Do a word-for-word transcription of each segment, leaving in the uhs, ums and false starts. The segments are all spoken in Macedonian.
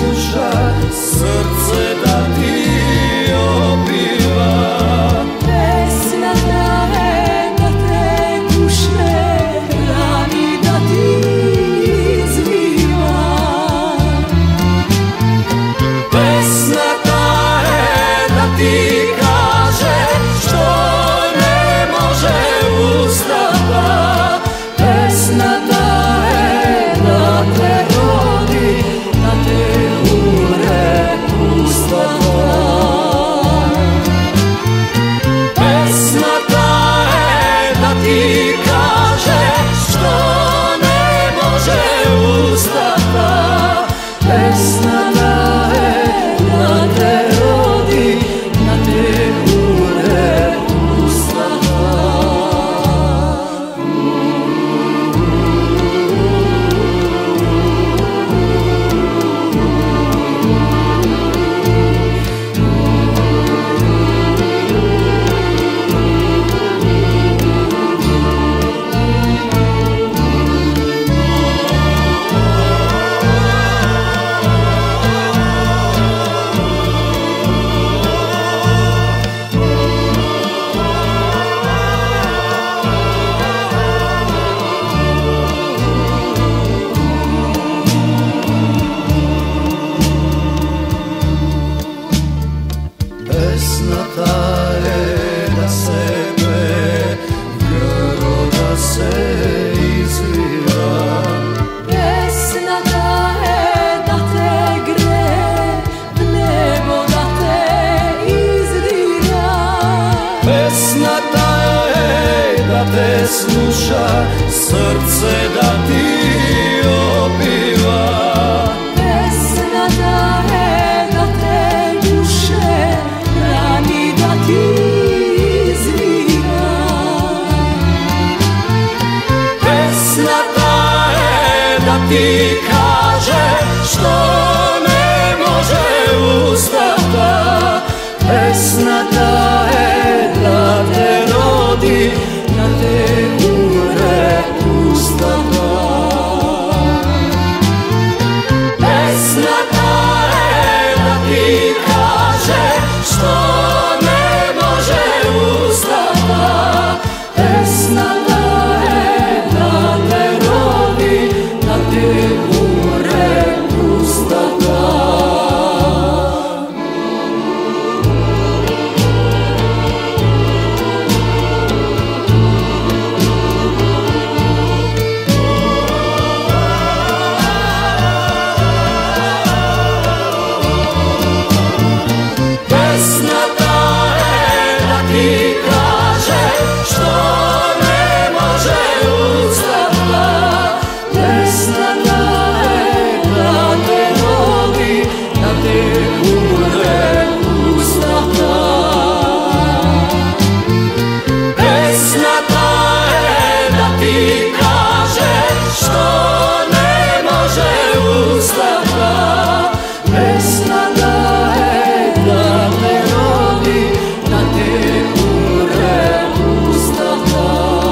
sluša, srce da ti opiva. Pesna traje da te kušne, rani da ti izviva. Pesna traje da ti kaže što ne može ustava. Pesna traje da te rodi, da te umre ustava. Pesna traje da ti kaže što ne može ustava. Pesna traje da te rodi, da te umre ustava. Pesna traje da sebe grlo da se izvira. Pesna traje da te gre, v nebo da te izdira. Pesna traje da te sluša, srce da ti opiva. Pesna traje da te kuše, rani da ti izviva. Pesna traje da ti kaže što ne može ustava. Pesna traje da te rodi, da te umre ustava. Pesna traje da ti kaže što ne može ustava. Pesna traje da te rodi, da te umre ustava. Pesna traje da ti kaže što ne može ustava. Pesna traje da te rodi, da te umre ustava. Pesna traje da ti kaže što ne može ustava. Pesna traje da te rodi, da te umre ustava.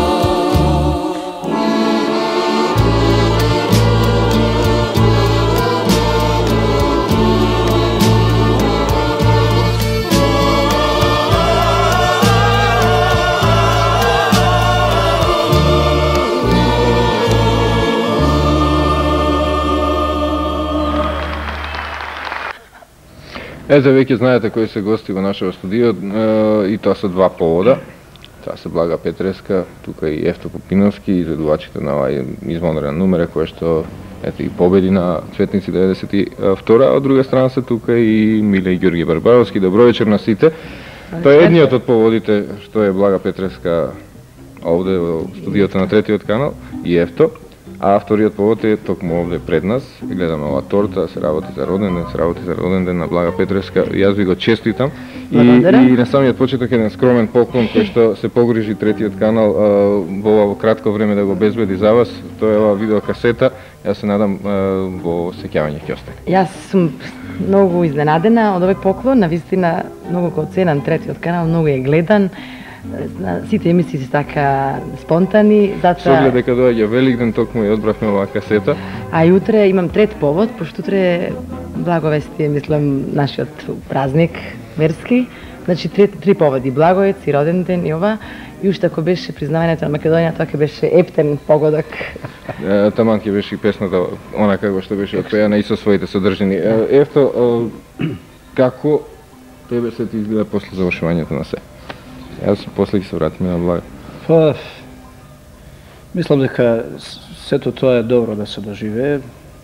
Ето, веќе знаете кои се гости во нашето студио, и тоа се два повода. Тоа се Блага Петреска, тука и Евто Попиновски, изведувачите на овај извонреден номер, кој што ето и победи на Цветници деветдесет и втора, а од друга страна се тука и Миле и Ѓорги Барбаровски. Добро вечер на сите. Тоа е едниот од поводите што е Блага Петреска овде во студиото на Третиот канал и Евто. А вториот повод е токму овде пред нас. Гледаме ова торта, се работи за роден ден, се работи за роден ден на Блага Петреска. Јас ви го честитам. И, и на самиот почеток еден скромен поклон кој што се погрижи Третиот канал а, во ова кратко време да го обезбеди за вас. Тоа е ова видеокасета. Јас се надам а, во сеќавање ќе остане. Јас сум многу изненадена од овој поклон, навистина многу го оценам Третиот канал, многу е гледан. Сите емисии се така спонтани, затоа... Со оглед дека доаѓа Великден, токму ја одбравме оваа касета. А и утре имам трет повод, пошто утре Благовест е, мислам, нашиот празник верски. Значи три, три поводи, Благовест и роден ден и ова. И уште ако беше признавањето на Македонија, тоа ќе беше ептен погодок. Е, таман ќе беше и песната, она како што беше отпеана и со своите содржини. Е, Ефто, е, како тебе се ти изгледа после завршувањето на се? Јас после ќе се вратиме на Блага. Па, мислам дека сето тоа е добро да се доживее.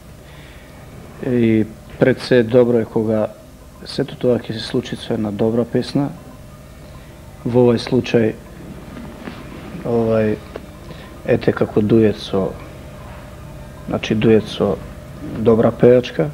И пред се добро е кога сето тоа ќе се случи со една добра песна. Во овој случај, овај, ете како дует со, значи дует со добра пејачка.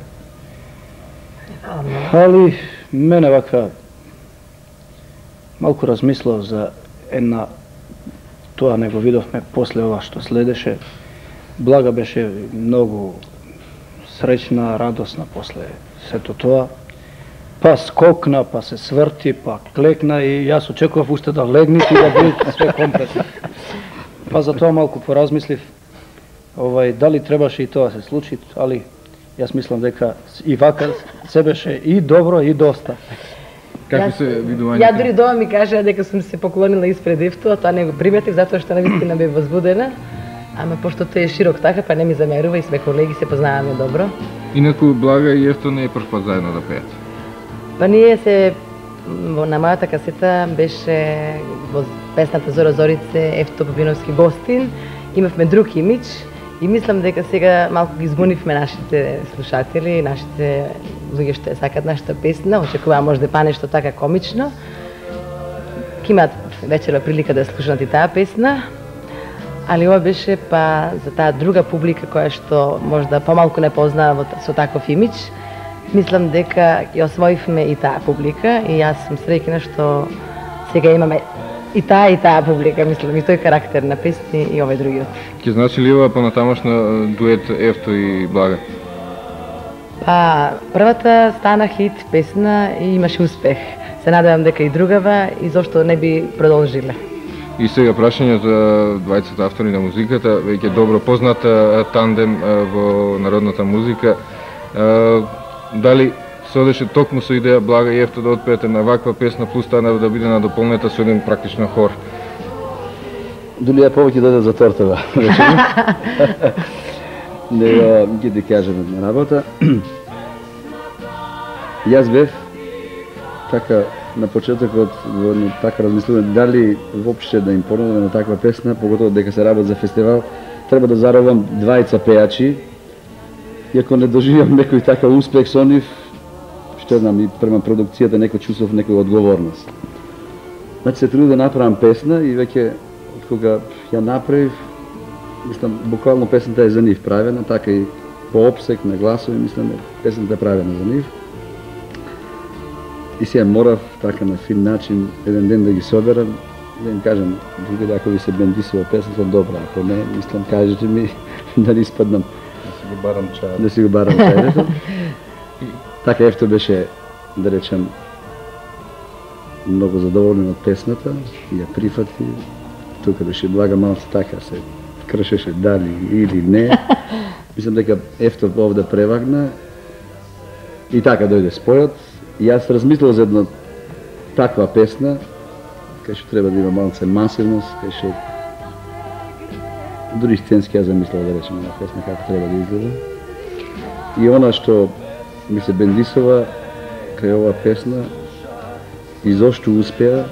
Али мене вака малку размислав за една, тоа не го видовме после ова што следеше. Блага беше многу среќна, радосна после сето тоа. Па скокна, па се сврти, па клекна и јас очекував уште да легне и да биде све комплетно. Па за тоа малку поразмислив, овај, дали требаше и тоа се случи, али јас мислам дека и вака се беше и добро и доста. Какви се видувањата? Ја дури дома ми кажа дека сум се поклонила испред Ефто, а тоа не го приметив затоа што навистина бе возбудена. Ама пошто тој е широк така, па не ми замерува и сме колеги, се познаваме добро. Инаку Блага и Ефто не е прв пат заедно да пеат. Па ние се на мојата касета беше во песната Зора Зорице Ефто Попиновски гостин. Имавме друг имидж и мислам дека сега малку ги збунивме нашите слушатели, нашите луѓе што сакаат нашата песна. Очекувам може да па нешто така комично. Ке имаат вечерва прилика да слушнат и таа песна. Али ова беше па за таа друга публика која што можда помалку не познава со таков имидж. Мислам дека ја освоивме и таа публика и јас сум среќна што сега имаме и таа и таа публика, мислам, и тој карактер на песни и овој другиот. Ќе значи ли ова понатамошна дует Ефто и Блага? Па, првата стана хит песна и имаше успех. Се надевам дека и другава и зошто не би продолжиле. И сега прашање за двајцата автори на музиката, веќе добро познат тандем во народната музика. Дали се одеше токму со идеја Блага и Ефто да отпеете на ваква песна, плюс таа да биде надополнета со еден практично хор? Дули ја повеќе дојде за тортава. Него ќе ти кажем една работа. Јас бев така на почетокот во така размислувам дали воопште да им понудам на таква песна, поготово дека се работи за фестивал, треба да заробам двајца пејачи. И ако не доживам некој така успех со нив, што знам, и према продукцијата некој чувствов некоја одговорност. Значи се трудам да направам песна и веќе од кога ја направив, мислам, буквално песната е за нив правена, така и по опсек на гласови, мислам, песната е правена за нив. И сега морав така на фин начин еден ден да ги соберам, да им кажам, други ако ви се бендисува песната, добра, ако не, мислам, кажете ми да не испаднам. Да си го барам чајот. Да си го барам чајот. Така Ефто беше, да речем, многу задоволен од песната и ја прифати. Тука беше Блага малце така се кршеше дали или не. Мислам дека Ефто овде превагна и така дојде спојот. И јас размислил за една таква песна, кај што треба да има малце масивност, кај што дури сценски ја замислил да речем една песна како треба да изгледа. И она што ми се бендисува кај оваа песна и зошто успеа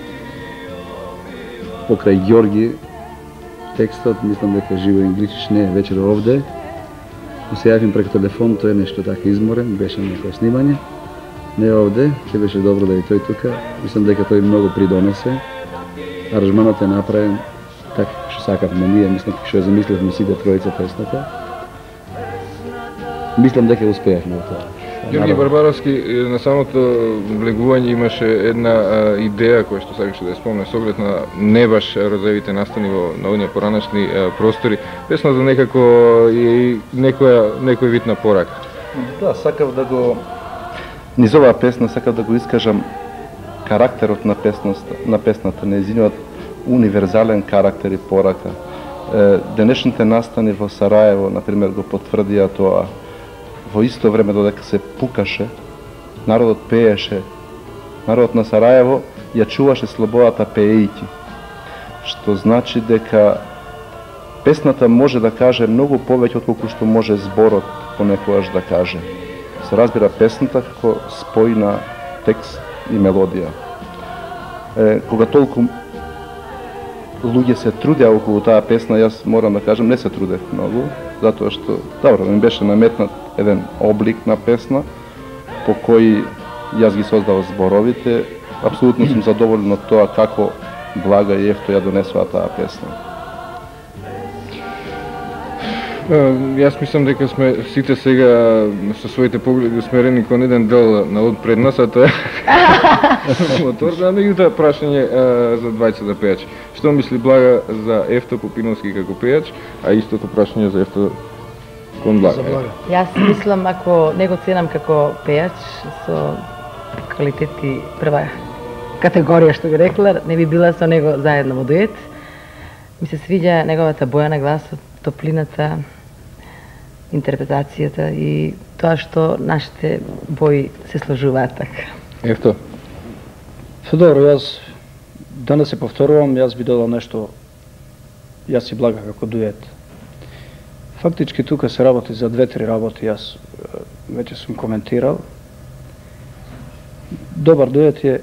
покрај Ѓорги текстот, мислам дека Живо Ингличич не е вечер овде. Но се јавим преку телефон, тој е нешто така изморен, беше на некој снимање. Не овде, ќе беше добро да и тој тука. Мислам дека тој многу придонесе. Аранжманот е направен така што сакавме ние, мислам што ја замисливме сите тројца песната. Мислам дека успеавме во тоа. Ѓорги Барбаровски на самото влегување имаше една а, идеја која што сакаше да ја спомне со оглед на не баш розовите настани во на оние поранешни а, простори. Песната некако е некоја некој вид на порака. Да, сакав да го низ оваа песна сакав да го искажам карактерот на песната, на песната, нејзиниот универзален карактер и порака. Денешните настани во Сараево, например, го потврдија тоа. во исто време додека се пукаше, народот пееше, народот на Сараево ја чуваше слободата пеејќи, што значи дека песната може да каже многу повеќе отколку што може зборот понекогаш да каже. Се разбира песната како спој на текст и мелодија. Е, кога толку луѓе се трудеа околу таа песна, јас морам да кажам, не се трудев многу, затоа што, добро, ми беше наметнат еден облик на песна, по кој јас ги создав зборовите. Апсолутно сум задоволен од тоа како Блага и Ефто ја донесува таа песна. Јас мислам дека сме сите сега со своите погледи усмерени кон еден дел народ пред нас, а тоа е моторка, меѓутоа прашање за двајцата пејачи. Што мисли Блага за Ефто Попиновски како пејач, а истото прашање за Ефто кон Блага? Јас мислам, ако не го ценам како пејач со квалитети прва категорија, што ги рекла, не би била со него заедно во дует. Ми се свиѓа неговата боја на гласот, топлината, интерпретацијата и тоа што нашите бои се сложуваат така. Ефто? Се добро, јас да не се повторувам, јас би додал нешто, јас и Блага како дует. Фактички тука се работи за две-три работи, јас веќе сум коментирал. Добар дует е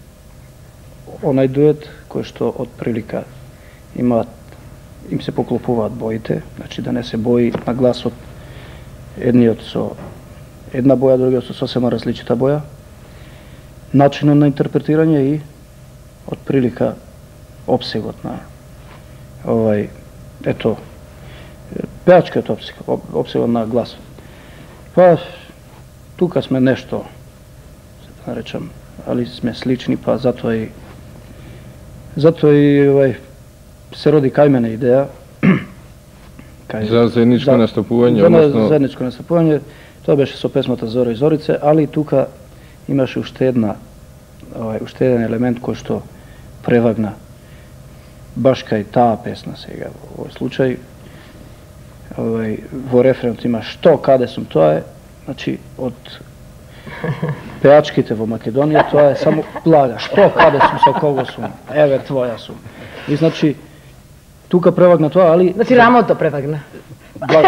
онај дует кој што од прилика имаат, им се поклопуваат боите, значи да не се бои на гласот едниот со една боја, другиот со сосема различита боја, начинот на интерпретирање и од прилика опсегот на овај, ето, пеачкиот опсег, опсегот на гласот. Па, тука сме нешто, се да наречам, али сме слични, па затоа и затоа и овај се роди кај мене идеја кај, за заедничко за, настапување, за односно заедничко настапување. Тоа беше со песмата Зора и Зорице, али тука имаше уште една овај уште еден елемент кој што превагна баш кај таа песна сега во овој случај. Овај во рефренот има што каде сум, тоа е, значи од пеачките во Македонија, тоа е само Блага. Што каде сум, со кого сум, еве твоја сум. И значи тука превагна тоа, али Значи рамото превагна. Блага.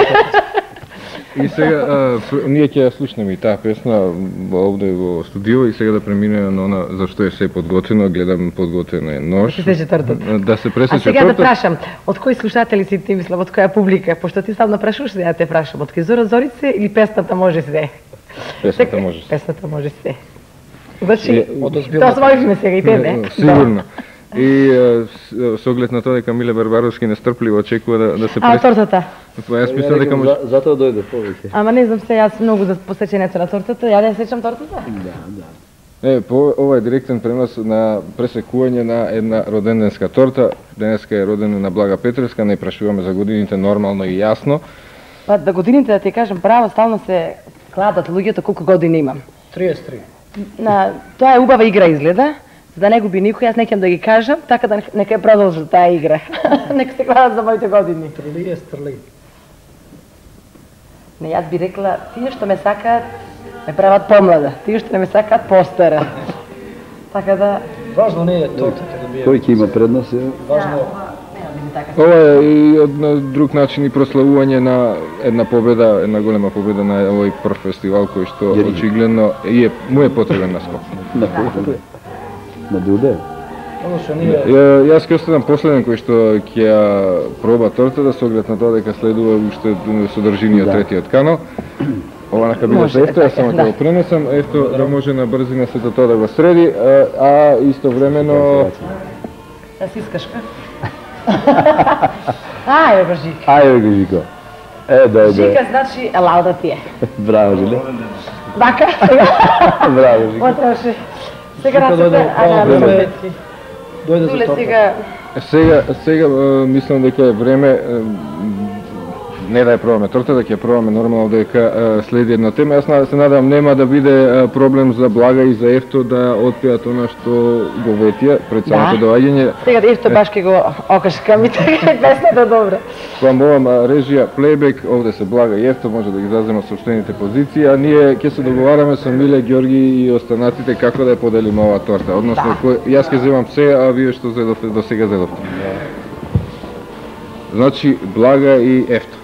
и сега а, ние ќе ја слушнеме и таа песна овде во студио и сега да преминеме на она за што е се подготвено, гледам подготвено е нож. Да се сече тортата. Да се А пресече сега да торта. прашам, од кои слушатели си ти мислам, од која публика? Пошто ти стално прашуваш, сега те прашам, од кај Зора Зорице или песната може се? Песната може се. Песната може се. Значи, од озбилната. тоа сложиме сега и тебе. Сигурно. И а, с- со оглед на тоа дека Миле Барбаровски нестрпливо очекува да, да се А, пресече. тортата? Па јас мислам дека може. За- Затоа дојде повеќе. Ама не знам се, јас многу за посечењето на тортата, ја не сечам тортата? Е, по ова е директен пренос на пресекување на една роденденска торта. Денеска е родена на Блага Петревска, не прашуваме за годините нормално и јасно. Па да годините да ти кажам право, стално се кладат луѓето колку години имам. триесет и три. На тоа е убава игра изгледа, за да не губи никој, јас некам да ги кажам, така да нека ја продолжи таа игра. Нека се кладат за моите години. Трли е стрли. Не, јас би рекла, тие што ме сакаат, ме прават помлада, тие што не ме сакаат постара. Така да... Важно не е тортата да биде. Кој ќе има предност? е? Важно Ова е и од на друг начин и прославување на една победа, една голема победа на овој прв фестивал кој што Јерин. очигледно и е му е потребен наскок. На кој? На Дуде? Оно што ние Ја- Јас ќе останам последен кој што ќе ја проба тортата со оглед на тоа дека следува уште содржиниот Да. третиот канал. Ова на кабинета Може, Ефто, јас така, само ќе да. го пренесам, Ефто да може на брзина сето тоа да го среди, а, а истовремено Да си искаш ка? Ај, бе, Жик. Ајде го Жико. Е, дојде. Жика значи лауда ти е. Браво, Жиле. Така, сега, Браво, Жико. отроши. Сега Жика дојде рацете, во а право на време. рацете. дојде за Туле торта. сега, сега сега е, мислам дека е време е, не да ја пробаме торта, да ќе пробаме нормално дека следи една тема. Јас се надам нема да биде проблем за Блага и за Ефто да отпеат она што го ветија пред самото доаѓање. Сега Ефто баш ке го окашка ми така е песната добра. Па молам режија плейбек, овде се Блага и Ефто, може да ги зазема сопштените позиции, а ние ќе се договараме со Миле, Ѓорги и останатите како да ја поделиме оваа торта. Односно, кој, јас ќе земам се, а вие што зедовте, до сега зедовте. Значи, Блага и Ефто.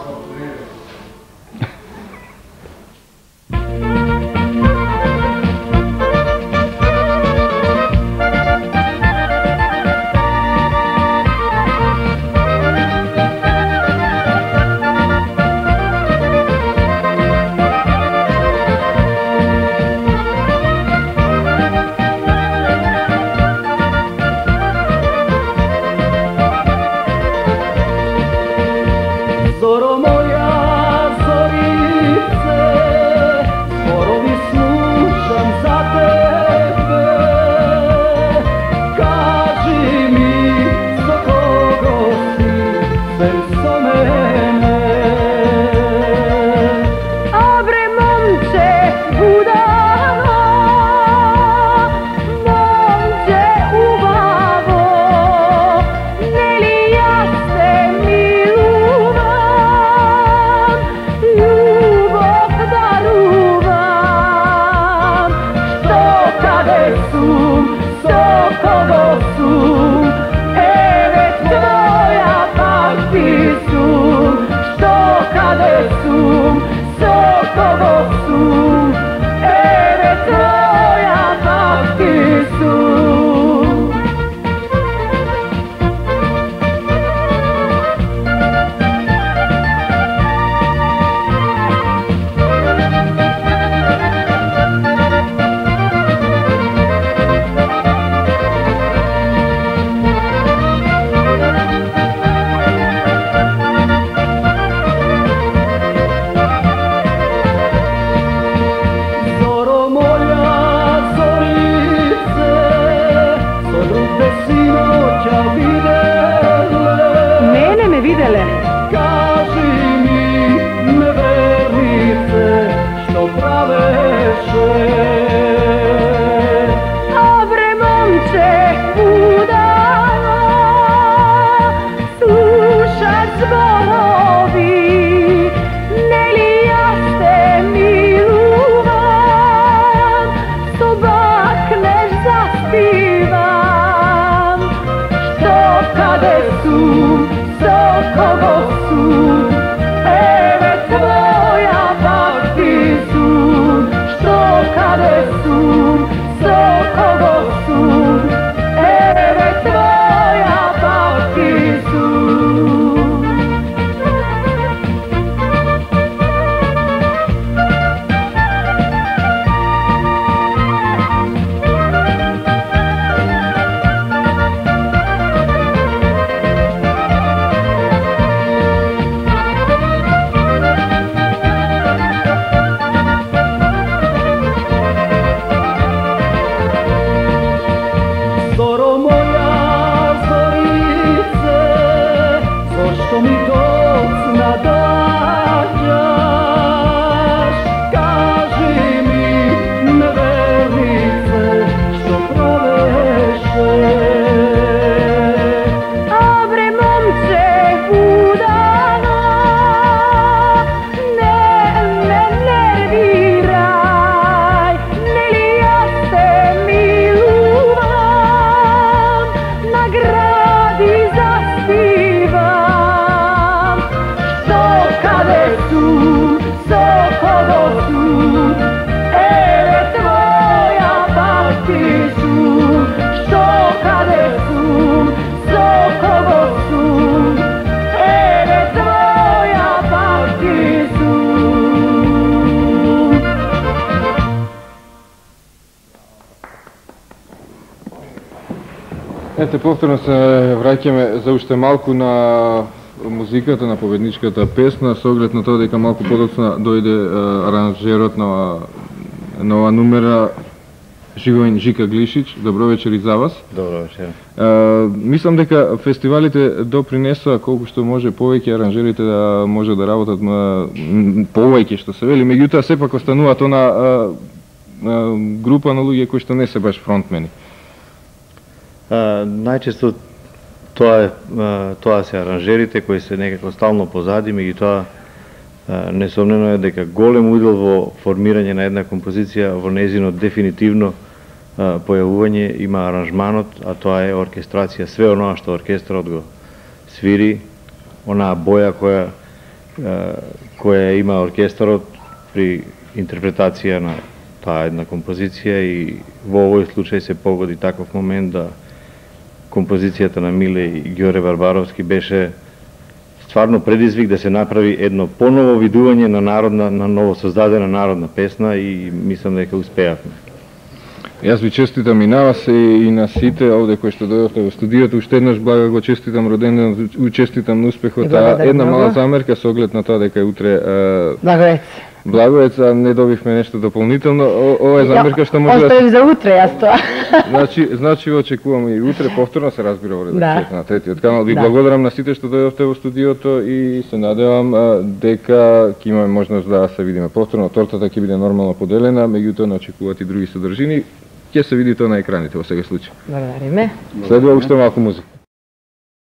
Ете, повторно се враќаме за уште малку на музиката, на победничката песна, со оглед на тоа дека малку подоцна дојде аранжерот на на ова numera Живоин Жика Глишич, добро вечер и за вас. Добро вечер. Uh, мислам дека фестивалите допринесоа колку што може повеќе аранжерите да може да работат повеќе што се вели, меѓутоа сепак остануваат она uh, uh, група на луѓе кои што не се баш фронтмени. Uh, најчесто тоа е uh, тоа се аранжерите кои се некако стално позади, меѓутоа uh, несомнено е дека голем удел во формирање на една композиција во незино дефинитивно појавување има аранжманот, а тоа е оркестрација, све оноа што оркестрот го свири, онаа боја која која има оркестрот при интерпретација на таа една композиција, и во овој случај се погоди таков момент да композицијата на Миле и Ѓоре Барбаровски беше стварно предизвик да се направи едно поново видување на народна, на ново создадена народна песна, и мислам дека успеавме. Јас ви честитам и на вас и на сите овде кои што дојдовте во студиото. Уште еднаш Блага го честитам роденден, честитам на успехот. А една мала замерка со оглед на тоа дека е утре Благовец. Благовец, а не добивме нешто дополнително. Ова е замерка што може да остави за утре јас тоа. Значи, значи очекуваме и утре повторно се разбира во редакцијата да. на третиот канал. Ви да. благодарам на сите што дојдовте во студиото и се надевам дека ќе имаме можност да се видиме повторно. Тортата ќе биде нормално поделена, меѓутоа не очекуваат и други содржини. Ќе се види тоа на екраните во сега случај. Благодариме. Следува уште малку музика.